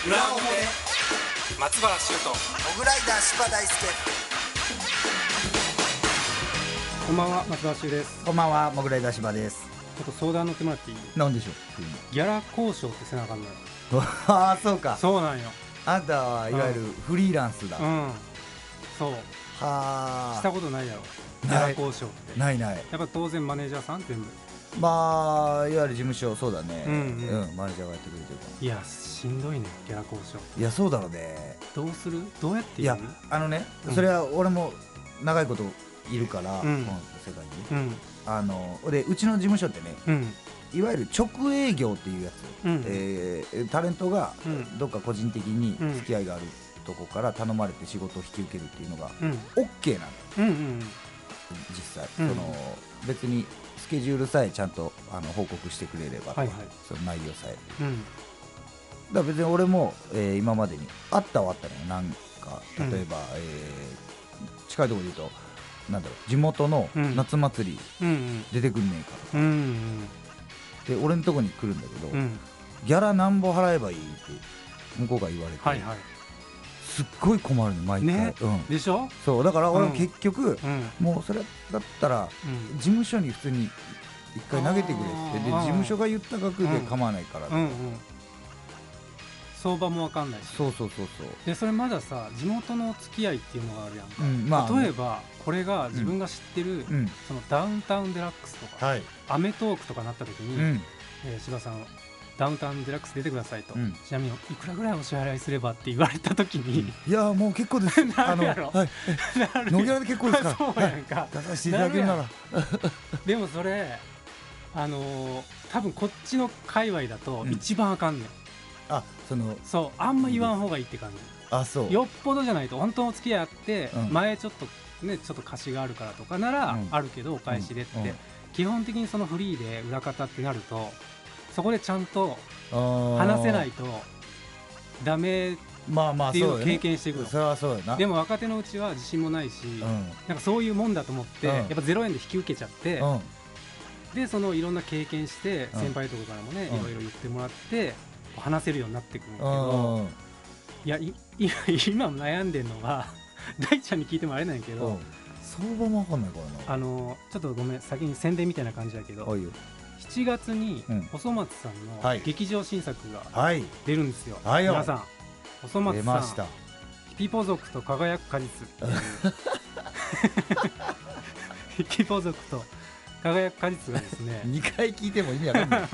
裏表松原修斗、 モグライダー柴大輔。 こんばんは、松原修です。 こんばんは、モグライダー柴です。 ちょっと相談乗ってもらっていい？ なんでしょう。 ギャラ交渉ってせなあかんのよ。 ああ、そうか。 そうなんよ。 あんたはいわゆるフリーランスだ。 そう。 はあ。 したことないやろ、ギャラ交渉って。 ない。やっぱ当然マネージャーさん全部。 まあいわゆる事務所、そうだね。マネージャーがやってくれてるかも。 いや、しんどいね、ギャラ交渉。 いや、そうだろうね。 どうする？どうやって言う？ いや、それは俺も長いこといるから、この世界に。でうちの事務所ってね、いわゆる直営業っていうやつ、タレントがどっか個人的に付き合いがあるとこから頼まれて仕事を引き受けるっていうのが OK なんだ、実際、別にスケジュールさえちゃんと報告してくれれば、その内容さえ、だから別に俺も、今までにあったのよ。なんか例えば、近いところで言うとなんだろう、地元の夏祭り出てくんねえかとか、で俺のとこに来るんだけど、ギャラなんぼ払えばいいって向こうが言われて、すっごい困るの毎回、 でしょ。 そうだから俺も結局、もうそれだったら事務所に普通に一回投げてくれって、で事務所が言った額で構わないから、 相場も分かんないし。そうで、それまださ、地元の付き合いっていうのがあるやんか、例えばこれが自分が知ってる、そのダウンタウンデラックスとか、アメトーークとかなった時に、柴さんダウンタウンデラックス出てくださいと、ちなみにいくらぐらいお支払いすればって言われた時に、 いやもう結構です、 なるやろ、 ノーギャラで結構ですから、 そうやんか、 出させていただけるなら。 でもそれ多分こっちの界隈だと一番あかんねん。そう、あんま言わん方がいいって感じ。よっぽどじゃないと、本当の付き合いあって、前ちょっと貸しがあるからとかならあるけど、お返しでって、基本的にそのフリーで裏方ってなると、そこでちゃんと話せないとダメっていうのを経験していくの。でも若手のうちは自信もないし、なんかそういうもんだと思ってやっぱ0円で引き受けちゃって、でそのいろんな経験して先輩とかからもね、いろいろ言ってもらって話せるようになってくるんだけど、いや今悩んでるのは大ちゃんに聞いてもあれなんやけど、 相場も分かんないからな。 ちょっとごめん、先に宣伝みたいな感じだけど、7月におそ松さんの劇場新作が出るんですよ。皆さん、おそ松さん、ヒピポ族と輝く果実ヒピポ族と輝く果実がですね 2回聞いても意味わかんない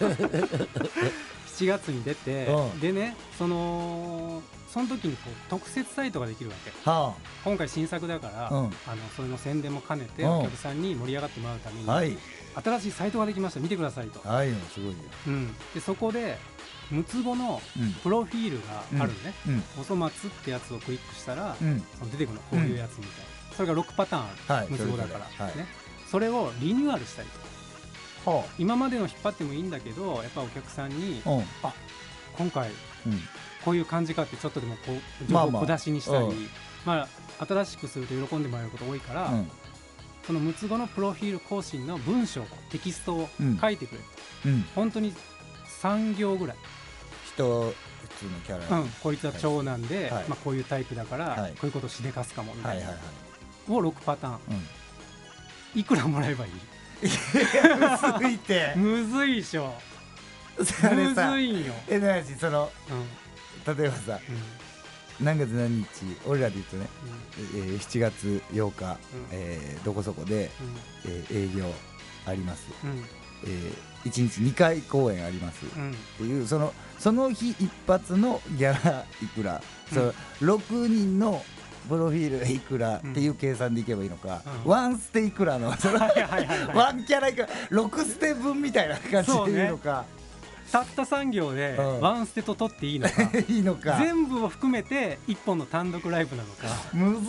7月に出て、でね、その時に特設サイトができるわけ。今回新作だから、それの宣伝も兼ねてお客さんに盛り上がってもらうために、新しいサイトができました、見てくださいと。 すごいよ。 でそこで6つ子のプロフィールがあるのね。おそ松ってやつをクリックしたら、その出てくるの、こういうやつみたいな。それが6パターンある、6つ子だからね。それをリニューアルしたりとか、今までの引っ張ってもいいんだけど、やっぱお客さんにあ、今回こういう感じかってちょっとでもこう情報を小出しにしたり、新しくすると喜んでもらえること多いから、その6つ子のプロフィール更新の文章、テキストを書いてくれる、本当に3行ぐらい、 普通のキャラ、 こいつは長男で、こういうタイプだから、こういうことしでかすかもみたいなを6パターン、いくらもらえばいい？ むずいってむずいでしょ。むずいよ。 例えばさ、何月何日、俺らで言うとね、7月8日、どこそこで営業あります、1日2回公演ありますっていう、その日一発のギャラいくら、6人のプロフィールいくらっていう計算でいけばいいのか、ワンステいくらのワンキャラいくら6ステ分みたいな感じでいいのか、 たった3行でワンステと取っていいのか、 いいのか、 全部を含めて1本の単独ライブなのか、 む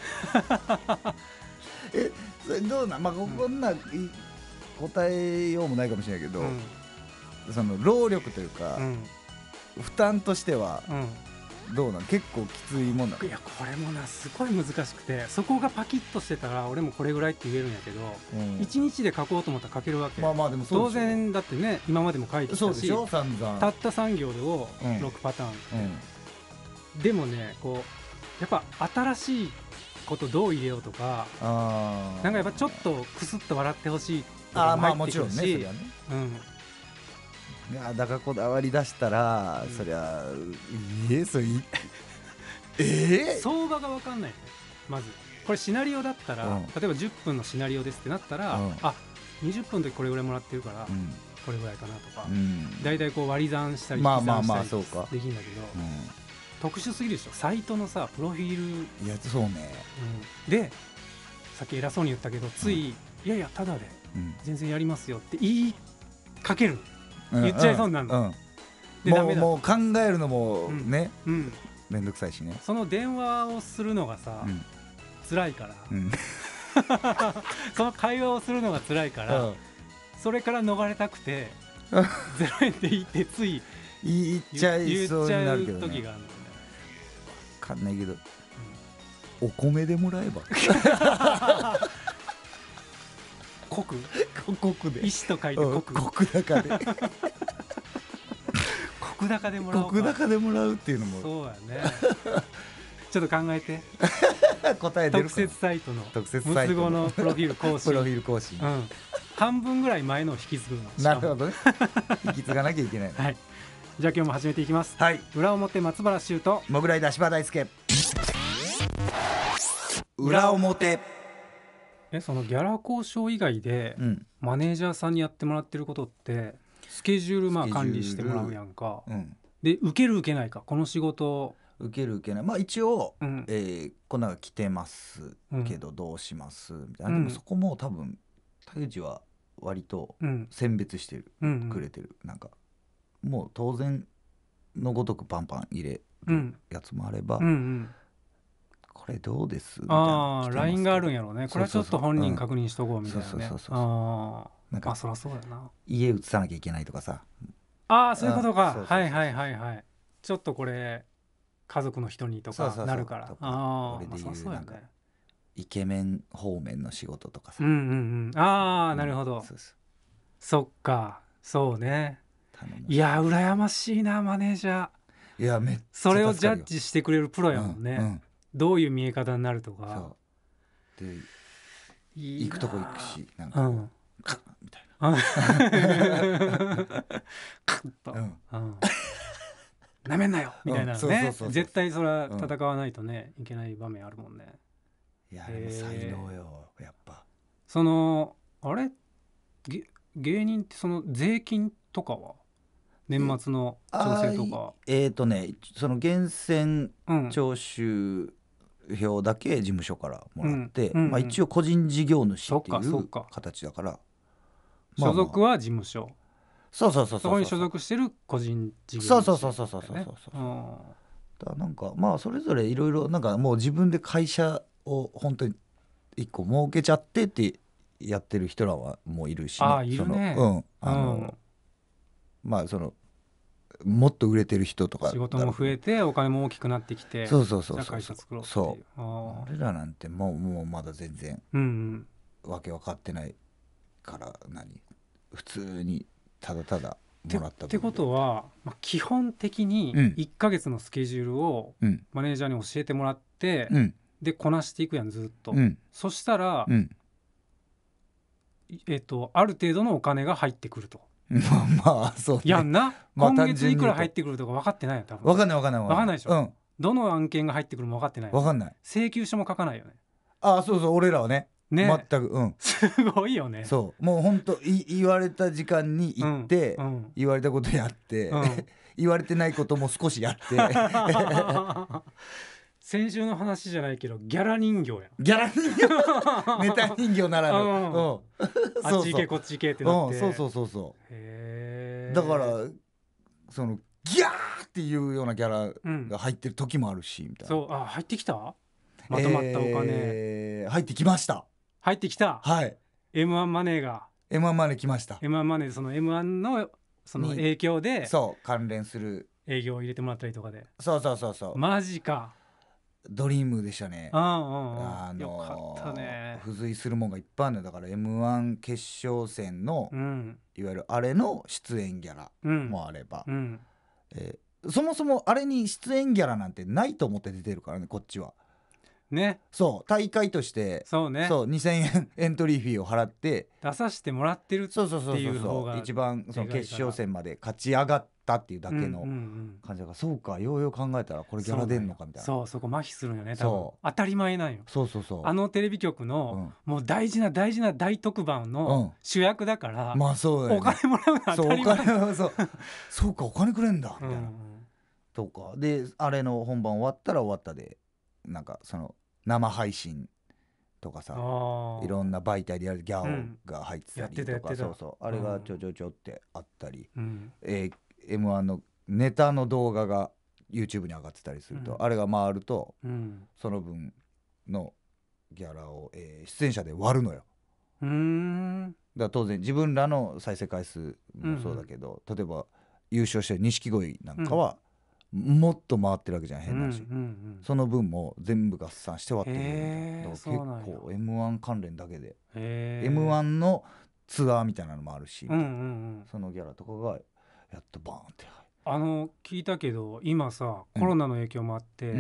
ずっそれどうなん、こんな答えようもないかもしれないけど、その労力というか、負担としてはどうなん結構きついもんなの？ いやこれもなすごい難しくて、そこがパキッとしてたら俺もこれぐらいって言えるんやけど、1日で書こうと思ったら書けるわけ。 まあまあでもそう当然だってね、今までも書いてきたし、 そうでしょ散々 たった3行でを6パターン、でもねこうやっぱ新しいことどう入れようとか、なんかやっぱちょっとクスッと笑ってほしいとかも入ってくるし、いやだからこだわり出したら、そりゃそれ相場が分かんないね。まずこれシナリオだったら、例えば10分のシナリオですってなったら、あ20分の時これぐらいもらってるから、これぐらいかなとか、だいたいこう割り算したり引き算したりできるんだけど、特殊すぎるでしょサイトのさプロフィール。 いやそうね、 でさっき偉そうに言ったけどつい、いやいやただで全然やりますよって言いかける、言っちゃいそうになるの、 もう考えるのもね、めんどくさいしね。 その電話をするのがさ、辛いから、その会話をするのが辛いから、それから逃れたくて0円でいいってつい言っちゃいそうになるけどね。 時があるのね。 分かんないけど、お米でもらえば国で石と書いて国高で国高でもらおうか。 国高でもらうっていうのもそうやねちょっと考えて答え出るか。 特設サイトの6つ子のプロフィール更新プロフィール更新、 半分ぐらい前のを引き継ぐの。 なるほどね引き継がなきゃいけない、 はい、じゃあ今日も始めていきます。 はい、 裏表松原修とモグライダー柴大輔。裏表。 そのギャラ交渉以外で、マネージャーさんにやってもらってることってスケジュール管理してもらうやんか、で受ける受けないか、この仕事受ける受けない、まあ一応、こんなの来てますけどどうしますみたいな、でもそこも多分竹内は割と選別してくれてる、なんかもう当然のごとくパンパン入れるやつもあれば、これどうですみたいな LINE があるんやろうね。これはちょっと本人確認しとこうみたいなね。なんかそりゃそうだな、 家移さなきゃいけないとかさ、 そういうことか。はいはいはいはい。ちょっとこれ家族の人にとかなるから。 俺で言うなんかイケメン方面の仕事とかさ、 なるほど。そっか、そうね。いや羨ましいなマネージャー。 いやめっちゃそれをジャッジしてくれるプロやもんね、どういう見え方になるとか。 で行くとこ行くし、なんかカッみたいなカッとなめんなよみたいなね。絶対それは戦わないとねいけない場面あるもんね。 いや才能よやっぱ。 そのあれ芸人ってその税金とかは年末の調整とか、 その源泉徴収票だけ事務所からもらって、一応個人事業主っていう形だから、 所属は事務所、 そこに所属してる個人事業主、 だなんかまあそれぞれいろいろなんかもう自分で会社を本当に一個設けちゃってってやってる人らはもういるし、 いるね。 まあそのもっと売れてる人とか仕事も増えてお金も大きくなってきて、 そう会社作ろうっていう。 そう俺らなんてもうまだ全然、わけ分かってないから普通にただただもらったってことは、基本的に1ヶ月のスケジュールをマネージャーに教えてもらって、でこなしていくやんずっと、そしたら、ある程度のお金が入ってくると。 まあそうね。 やんな、今月いくら入ってくるとか分かってないよ多分。 分かんないでしょ、どの案件が入ってくるも分かってない。 分かんない。 請求書も書かないよね。 そう俺らはね全くすごいよね。 そうもうほんと言われた時間に行って、言われたことやって、言われてないことも少しやって先週の話じゃないけどギャラ人形やん。 ギャラ人形ネタ人形ならぬあっち行けこっち行けってなって、 そうだからそのギャーっていうようなギャラが入ってる時もあるしみたいな。 そう入ってきたまとまったお金、 入ってきました。 入ってきた。 はい M1 マネーが M1 マネー来ました。 M1 マネーその M1 のその影響でそう関連する営業入れてもらったりとかで。 そうそうそうそう、 マジか。 ドリームでしたね。 よかったね。 付随するもんがいっぱいあるのだから M1 決勝戦の、いわゆるあれの出演ギャラもあれば、そもそもあれに出演ギャラなんてないと思って出てるからね、こっちはね。 そう大会としてそうね、 そう2000円エントリーフィーを払って出させてもらってるっていう方が一番その決勝戦まで勝ち上がったっていうだけの感じだから、そうか、ようよう考えたらこれギャラ出んのかみたいな。 そこ麻痺するよね、多分当たり前なんよ。 そうあのテレビ局の、もう大事な大特番の主役だから、 まあそうだよね、 お金もらうのは当たり前。 そうか、お金くれんだみたいな、とかで、あれの本番終わったら終わったで、なんかその生配信とかさ、いろんな媒体でやるギャオが入ってたりとか、そうあれがちょってあったり、M1 のネタの動画が YouTube に上がってたりすると、あれが回ると、その分のギャラを、出演者で割るのよ。だから当然自分らの再生回数もそうだけど、例えば優勝してる錦鯉なんかは、もっと回ってるわけじゃん、変なし、その分も全部合算して割ってるみたいな。結構 M1 関連だけで M1 のツアーみたいなのもあるし、そのギャラとかがやっとバーンって。 聞いたけど今さ、コロナの影響もあって、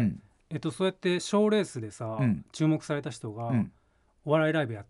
そうやって賞レースでさ、注目された人がお笑いライブやって、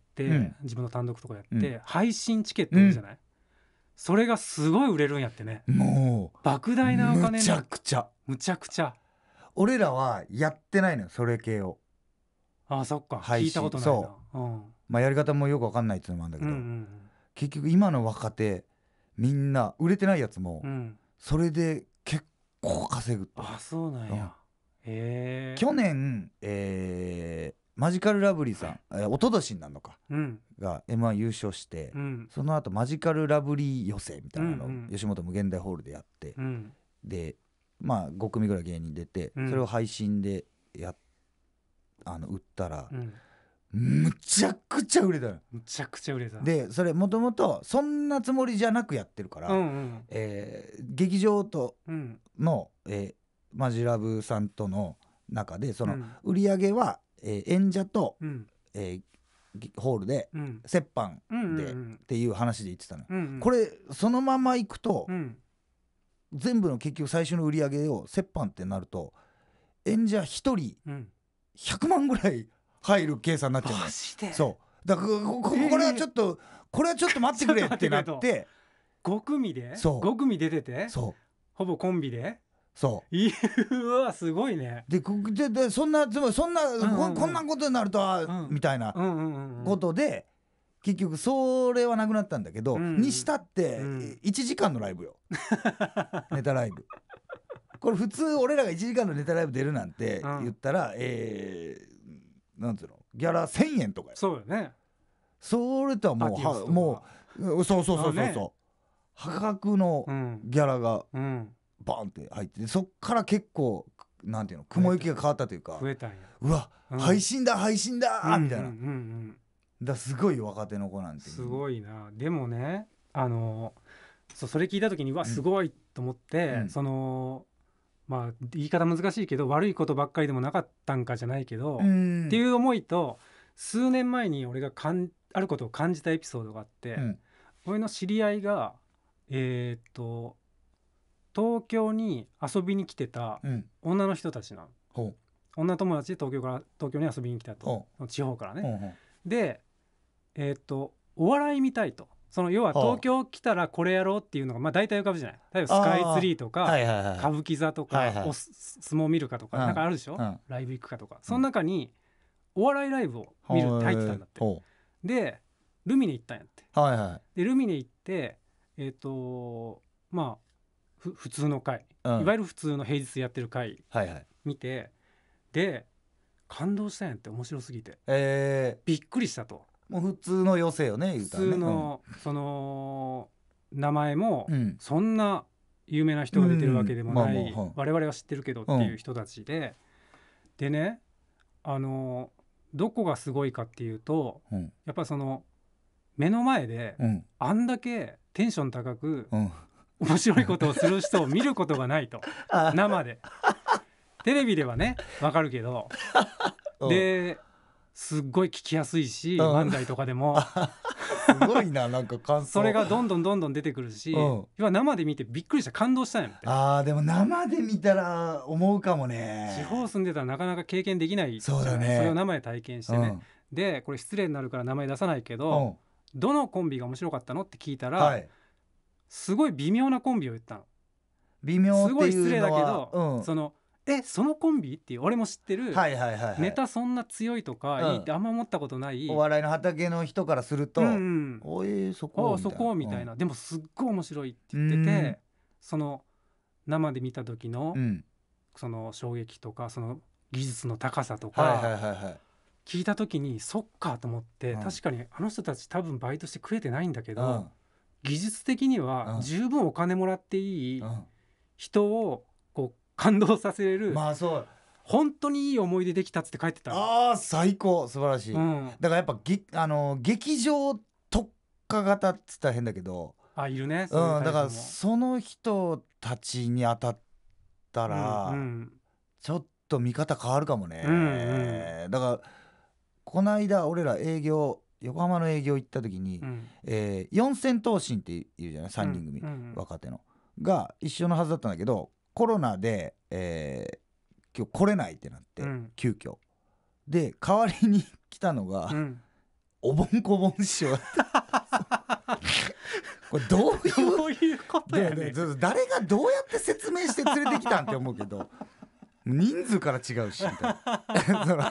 自分の単独とかやって、配信チケットあるじゃない、それがすごい売れるんやってね。もう莫大なお金。むちゃくちゃ俺らはやってないのよ、それ系を。 そっか、聞いたことないな。 まあやり方もよく分かんないっていうのもあるんだけど、結局今の若手みんな売れてないやつも、それで結構稼ぐって。 そうなんや。 去年、マジカルラブリーさん、一昨年になるのか、が M1 優勝して、その後マジカルラブリー予選みたいなのを吉本無限大ホールでやって、でまあ5組ぐらい芸人出て、それを配信で売ったら、むちゃくちゃ売れたの。 むちゃくちゃ売れた。 でそれもともとそんなつもりじゃなくやってるから、劇場との、マジラブさんとの中でその売り上げは、演者と、ホールで、折半で、っていう話で言ってたの、これそのままいくと、全部の結局最初の売り上げを折半ってなると演者1人100万ぐらい入る計算になっちゃうの。 マジで？ そうだからこれはちょっと待ってくれってなって 5組で5組出てて、ほぼコンビで、うわすごいね。 でそんなこんなことになるとは、みたいなことで結局それはなくなったんだけど、にしたって1時間のライブよネタライブ。これ普通俺らが1時間のネタライブ出るなんて言ったら、なんつうの、ギャラ1000円とかよ。 そうよね。 それとはもうそう破格のギャラがバンって入って、そっから結構なんていうの、雲行きが変わったというか、 増えたんや。 うわ、配信だみたいな。だすごい若手の子なんてすごいな。でもね、それ聞いた時にすごいと思って、まあ言い方難しいけど悪いことばっかりでもなかったんかじゃないけど、っていう思いと、数年前に俺があることを感じたエピソードがあって、俺の知り合いが東京に遊びに来てた女の人たちなの、女友達で東京に遊びに来たと、地方からね、でお笑い見たいと、要は東京来たらこれやろうっていうのがまあ大体浮かぶじゃない。例えばスカイツリーとか歌舞伎座とか相撲見るかとかなんかあるでしょ、ライブ行くかとか、その中にお笑いライブを見るって入ってたんだって。でルミネ行ったんやって。でルミネ行ってまあ普通の回、いわゆる普通の平日やってる回見て、で感動したんやって、面白すぎて、びっくりしたと。 もう普通の寄せよね、 普通の、その名前も、そんな有名な人が出てるわけでもない、我々は知ってるけどっていう人たちで、でね、どこがすごいかっていうと、やっぱ目の前で、あんだけテンション高く面白いことをする人を見ることがないと生でテレビではね分かるけどですっごい聞きやすいし、漫才とかでもすごいな、なんか感想それがどんどん出てくるし、今生で見てびっくりした感動したんやみたいな。でも生で見たら思うかもね。 地方住んでたらなかなか経験できない。 そうだね。 それを生で体験してね、でこれ失礼になるから名前出さないけど、どのコンビが面白かったのって聞いたら、すごい微妙なコンビを言ったの。 微妙っていうのはすごい失礼だけど、そのコンビっていう俺も知ってる、ネタそんな強いとかいいってあんま思ったことない、 お笑いの畑の人からすると、そこみたいな、 でもすっごい面白いって言ってて、その生で見た時の、その衝撃とかその技術の高さとか聞いた時にそっかと思って、確かにあの人たち多分バイトして食えてないんだけど、技術的には十分お金もらっていい人をこう感動させれる、本当にいい思い出できたっつって帰ってた。 最高、素晴らしい、だからやっぱ劇場特化型っつったら変だけど、 いるね、 だからその人たちに当たったら、ちょっと見方変わるかもね、だからこの間俺ら横浜の営業行った時に、四千頭身っているじゃない、3人組、若手のが一緒のはずだったんだけど、コロナで、今日来れないってなって、急遽で代わりに来たのが、おぼんこぼん師匠だったこれどういうことやねん、誰がどうやって説明して連れてきたんって思うけど人数から違うしみたいな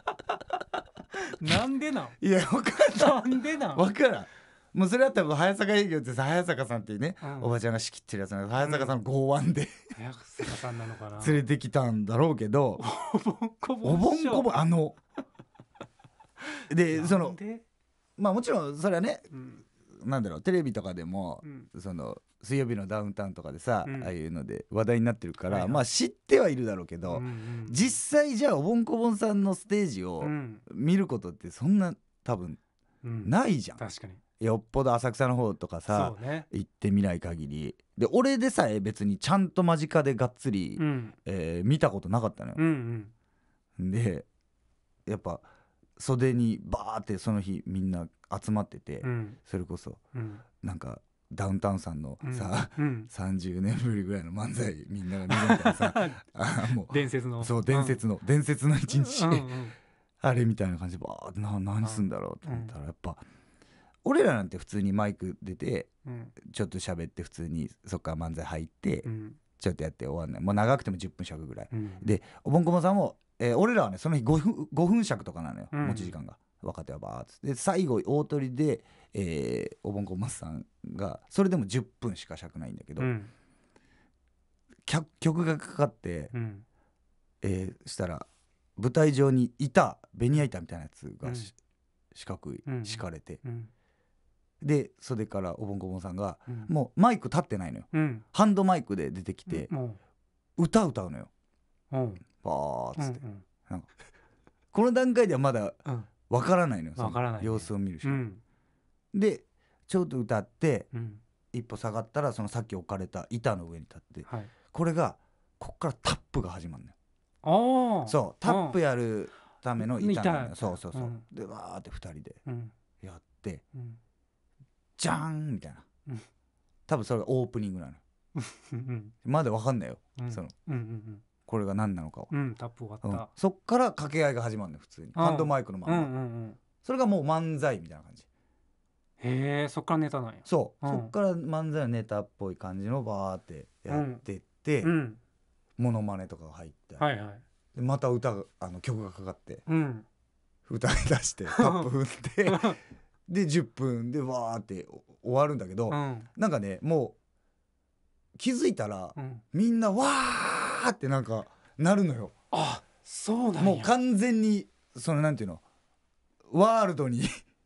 なんでなん、 いや分からん、なんでなん分からん、もうそれだったら早坂営業ってさ、早坂さんっていうね、おばちゃんが仕切ってるやつなんで、早坂さんの剛腕で早坂さんなのかな、 連れてきたんだろうけど、 おぼんこぼんでまあもちろんそれはね、なんだろう、テレビとかでも、その水曜日のダウンタウンとかでさ、ああいうので話題になってるから、まあ知ってはいるだろうけど、実際じゃあおぼんこぼんさんのステージを見ることってそんな多分ないじゃん、 確かによっぽど浅草の方とかさ、行ってみない限りで、俺でさえ別にちゃんと間近でがっつり、見たことなかったのよ、でやっぱ袖にバーってその日みんな集まってて、それこそ、なんかダウンタウンさんのさ、30年ぶりぐらいの漫才みんなが見るみたいなさもう伝説の一日あれみたいな感じでバーって何すんだろうと思ったら、やっぱ俺らなんて普通にマイク出て、ちょっと喋って普通にそっから漫才入って、ちょっとやって終わんない、もう長くても10分尺ぐらい、でおぼんこぼんさんも、俺らはねその日5分尺とかなのよ、持ち時間が。若手はバーッつって最後大トリで、おぼんこぼんさんがそれでも10分しか尺ないんだけど、曲がかかって、したら舞台上にベニヤ板みたいなやつが、四角い敷かれて、で袖からおぼんこぼんさんが、もうマイク立ってないのよ、ハンドマイクで出てきて、歌うのよ、バーッつって、なんかこの段階ではまだわからないのよ、その様子を見るしか、でちょっと歌って、一歩下がったらそのさっき置かれた板の上に立って、これがこっからタップが始まるのよ。そうタップやるための板なのよ。そうでわーって2人でやって、じゃーんみたいな、多分それがオープニングなのよまだわかんないよ、そのこれが何なのかは、 タップ終わった、 そっから掛け合いが始まるのよ、普通にハンドマイクのまま、それがもう漫才みたいな感じ。 へえ、そっからネタなんや。 そっから漫才のネタっぽい感じのバーってやってって、モノマネとかが入って、でまた曲がかかって、歌い出してタップ踏んでで10分でわーって終わるんだけど、なんかねもう気づいたら、みんなわーってなんかなるのよ。 あ、そうなんや。 もう完全にそのなんていうの、ワールドに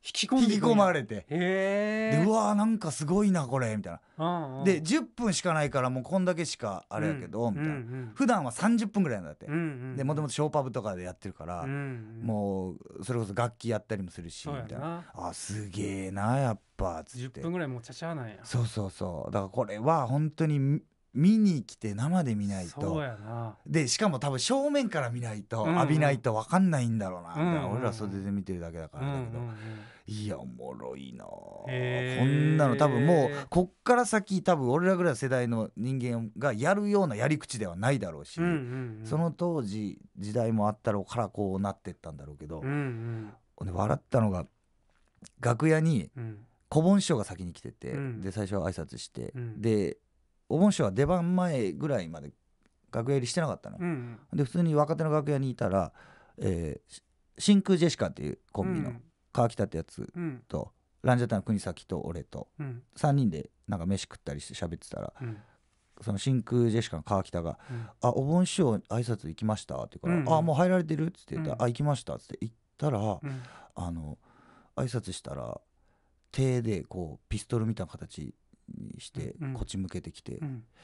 引き込まれて、 でうわーなんかすごいなこれみたいな。で10分しかないからもうこんだけしかあれやけど、みたいな、普段は30分ぐらいなんだって、でもともとショーパブとかでやってるから、もうそれこそ楽器やったりもするし、みたいな、あすげえなやっぱつって。 10分ぐらいもうちゃちゃなんや。 そうだからこれは本当に見に来て生で見ないと。 そうやな。 でしかも多分正面から見ないと、浴びないと分かんないんだろうな、みたいな。俺ら袖で見てるだけだからだけど、いやおもろいなこんなの。多分もうこっから先多分俺らぐらいの世代の人間がやるようなやり口ではないだろうし、その当時時代もあったろうからこうなってったんだろうけど、で笑ったのが楽屋に小盆師匠が先に来てて、で最初は挨拶して、でお盆師匠は出番前ぐらいまで楽屋入りしてなかったの、で普通に若手の楽屋にいたら、真空ジェシカっていうコンビの川北ってやつと、ランジャタイの国崎と俺と3人でなんか飯食ったりして喋ってたら、その真空ジェシカの川北が「あお盆師匠挨拶行きました?」って言うから「あもう入られてる?」っつって言ったら「あ行きました」っつって行ったら、挨拶したら手でこうピストルみたいな形にしてこっち向けてきて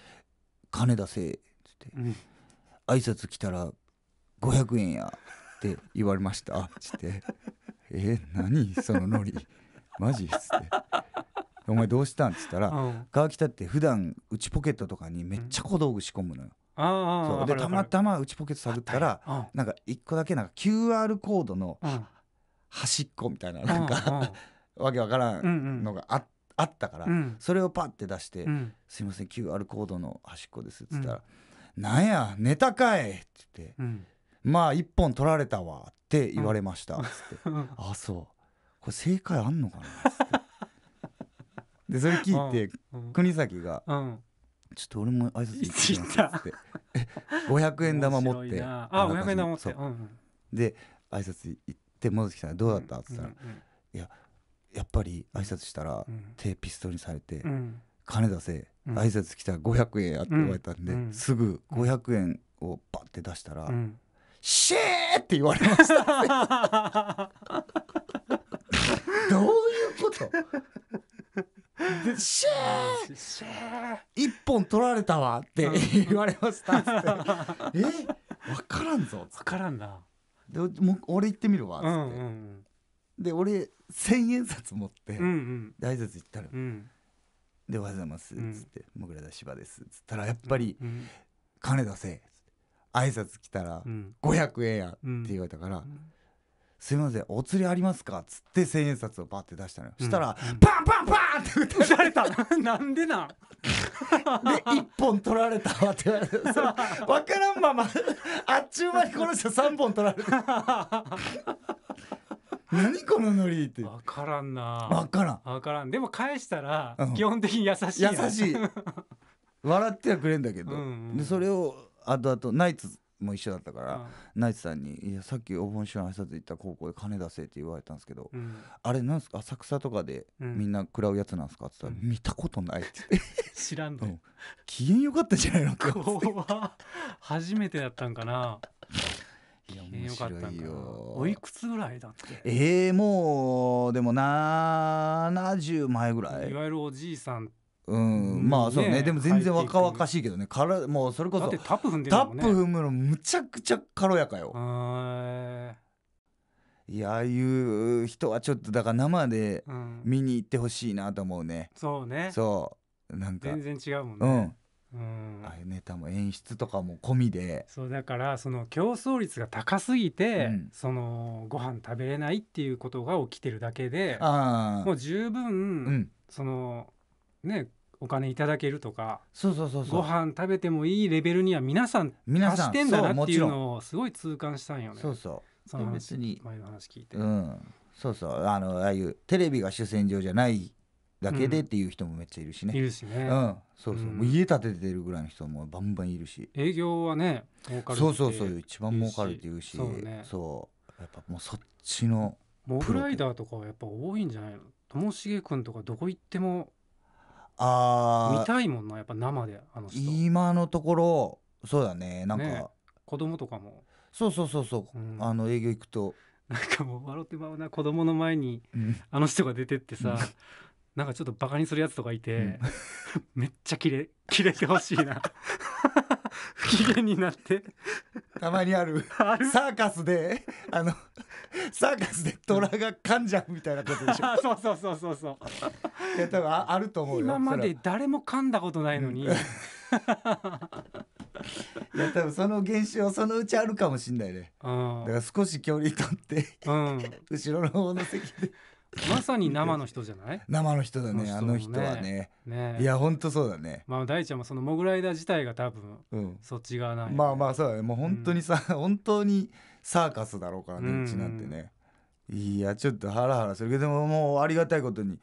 「金出せ」っつって「挨拶来たら500円や」って言われましたっつって「何そのノリマジ?」っつって「お前どうしたん?」っつったら、川北って普段内ポケットとかにめっちゃ小道具仕込むのよ。そうでたまたま内ポケット探ったらなんか1個だけなんか QR コードの端っこみたいななんかわけわからんのがあったから、それをパッて出して「すいません QR コードの端っこです」っつったら「なんやネタかい」って言って「まあ1本取られたわ」って言われましたっつって「あそうこれ正解あんのかな」っつってでそれ聞いて国崎が「ちょっと俺も挨拶行ってきます」っつって500円玉持って 500円玉持ってで挨拶行って戻ってきたら「どうだった?」っつったら「いややっぱり挨拶したら手ピストルにされて金出せ挨拶来たら500円やって言われたんで、すぐ500円をパッて出したらシェーって言われましたどういうことでシェー一本取られたわって言われましたって分からんぞ分からんなでもう俺行ってみるわっつって、で俺1000円札持って、で挨拶行ったら「でおはようございます」っつって「もぐらだしばです」っつったらやっぱり「金出せ」っつって挨拶来たら500円やって言われたから「すいませんお釣りありますか?」っつって1000円札をバッて出したのよ。したらパンパンパンって打たれたなんでなんで1本取られたわって言われて、それ分からんままあっちゅう間にこの人3本取られて何このノリって分からんな分からんでも返したら基本的に優しい笑ってはくれんだけど、でそれを後々ナイツも一緒だったから、ナイツさんに「いやさっきお盆師匠の挨拶行った高校で金出せ」って言われたんですけど、あれなんすか浅草とかでみんな食らうやつなんすかって言ったら、見たことないって言って知らんの、 機嫌よかったんじゃないのって初めてだったんかな。 いや面白いよ。 おいくつぐらいだって。 もうでも70前ぐらい、 いわゆるおじいさん。 まあそうね。でも全然若々しいけどね。もうそれこそだってタップ踏んでるもんね。 タップ踏むのむちゃくちゃ軽やかよ。いやああいう人はちょっとだから生で見に行ってほしいなと思うね。 そうね。 そうなんか全然違うもんね。 ああいうネタも演出とかも込みで、 そうだからその競争率が高すぎて、そのご飯食べれないっていうことが起きてるだけで、もう十分、そのねお金いただけるとか、ご飯食べてもいいレベルには皆さん達してんだなっていうのをすごい痛感したんよね。その話前の話聞いて、 ああいうテレビが主戦場じゃないだけでっていう人もめっちゃいるしね。 いるしね。 もう家建ててるぐらいの人もバンバンいるし、 営業はね儲かるってそう一番儲かるっていうし、そうやっぱもうそっちのモグライダーとかはやっぱ多いんじゃないの。ともしげくんとかどこ行っても見たいもんな、やっぱ生であの人。 今のところそうだね。なんか子供とかも営業行くとなんかもう笑ってまうな、子供の前にあの人が出てってさ、なんかちょっとバカにするやつとかいて、めっちゃキレてほしいな。不機嫌になってたまにあるサーカスで虎が噛んじゃうみたいなことでしょ。 そういや多分あると思うよ。 今まで誰も噛んだことないのに、いや多分その現象そのうちあるかもしんないね。だから少し距離取って、後ろの方の席でまさに生の人じゃない？ 生の人だね、あの人はね。いやほんとそうだね。 まあ大ちゃんもそのモグライダー自体が多分、そっち側なんやね。 まあそうだね。もう本当にさ、本当にサーカスだろうからね、うちなんてね。いやちょっとハラハラするけどもうありがたいことに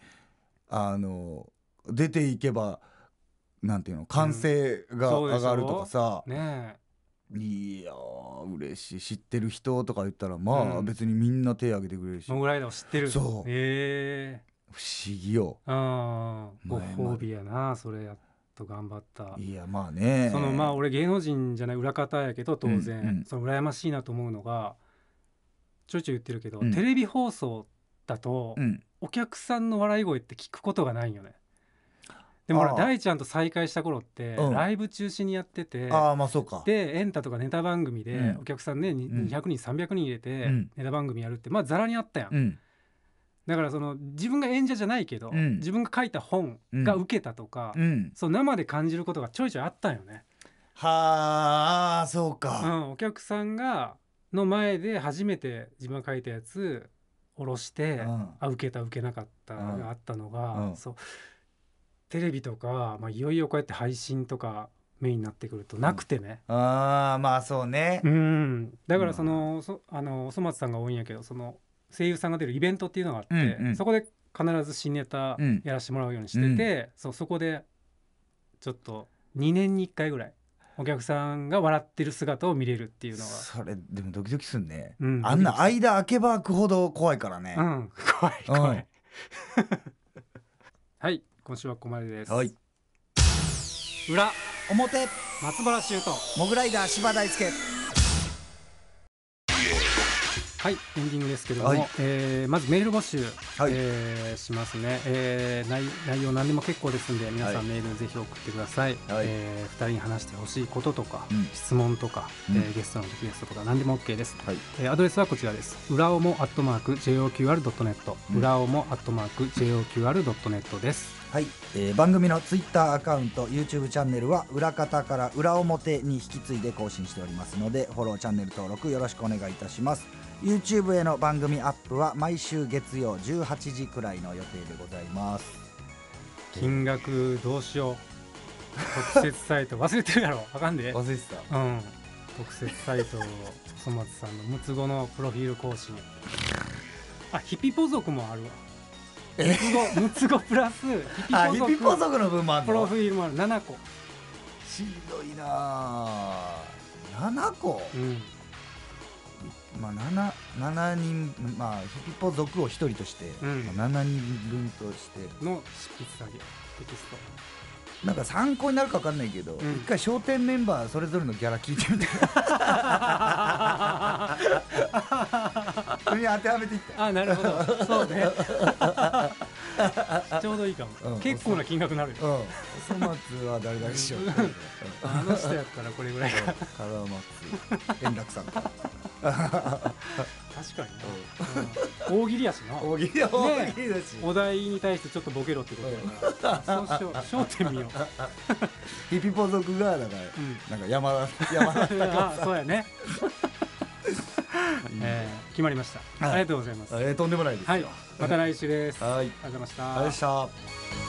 出ていけばなんていうの、歓声が上がるとかさ、いや嬉しい。知ってる人とか言ったらまあ別にみんな手挙げてくれるし。 モグライダーを知ってる。 そう、不思議よ。 ご褒美やな、それやっと頑張った。 いやまあね、 まあ俺芸能人じゃない裏方やけど当然、その羨ましいなと思うのが、ちょいちょい言ってるけど、テレビ放送だと、お客さんの笑い声って聞くことがないよね。でも俺大ちゃんと再会した頃って、ライブ中止にやってて、 そうか。 でエンタとかネタ番組でお客さんね、200人300人入れてネタ番組やるってまあざらにあったやん。だからその自分が演者じゃないけど、自分が書いた本が受けたとか、そう生で感じることがちょいちょいあったんよね。 はあそうか。 お客さんの前で初めて自分が書いたやつ下ろして、受けた受けなかったがあったのが、そうテレビとか、いよいよこうやって配信とかメインになってくるとなくてね。 まあそうね。 だからおそ松さんが多いんやけど、その声優さんが出るイベントっていうのがあって、そこで必ず新ネタやらせてもらうようにしてて、そこでちょっと2年に1回ぐらいお客さんが笑ってる姿を見れるっていうのが、 それでもドキドキするね。あんな間開けば開くほど怖いからね。 怖いはい、今週はここまでです。裏表松原修とモグライダー柴大輔。 はい、エンディングですけども、まずメール募集、しますね。内容何でも結構ですんで、皆さんメールぜひ送ってください。2人に話してほしいこととか、質問とか、ゲストのリクエストとか何でも OK です。アドレスはこちらです。裏おも@joqr.net、裏おも@joqr.net です。 番組のツイッターアカウント YouTube チャンネルは裏方から裏表に引き継いで更新しておりますので、フォローチャンネル登録よろしくお願いいたします。 YouTube への番組アップは毎週月曜18時くらいの予定でございます。 金額どうしよう。特設サイト忘れてるやろ。あかんで。 忘れてた。 特設サイトそ松さんの6つ子のプロフィール更新。ヒピポ族もあるわ。6つ子プラスヒピポ族の分もあるの。 プロフィールもある。7個。 しんどいな。7個。7人、ヒピポ族を1人として、7人分としての執筆作業、テキスト。 なんか参考になるか分かんないけど、一回笑点メンバーそれぞれのギャラ聞いてみて。それに当てはめていって。 なるほど。そうね。ちょうどいいかも。結構な金額になるよ。 おそ松は誰々しよう。 あの人やったらこれぐらいか。 門松円楽さんか。 確かにな。大喜利やしな。 大喜利だし。 お題に対してちょっとボケろってことだから。そうしよう。笑点見よう。 ヒピポ族がだからなんか山田そうやね。決まりました。ありがとうございます。 とんでもないですよ。 また来週です。 ありがとうございました。 ありがとうございました。